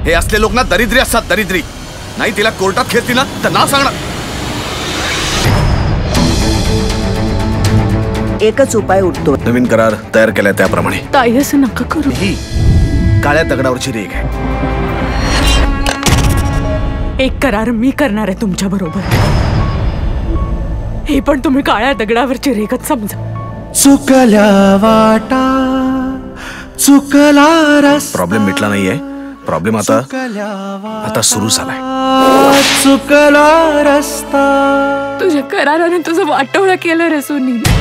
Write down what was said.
हे असले लोक ना दरिद्री असतात, दरिद्री. नाही तिला कोर्टात खेचतील ना तर नाव सांगणार. एकच उपाय उरतो. नवीन करार तयार केलाय त्याप्रमाणे. ताई असं नका करू. ही काळ्या दगडावरची रेघ आहे. एक करार मी करणार आहे तुमच्या बरोबर. हे पण तुम्ही काळ्या दगडावरची रेघच समजा. चुकल्या वाटा चुकला रस्ता. प्रॉब्लेम मिटला नाहीये. प्रॉब्लेम आता सुरू झालाय. चुकला रस्ता. तुझ्या कराराने तुझं वाटोळं केलं रे सुनील.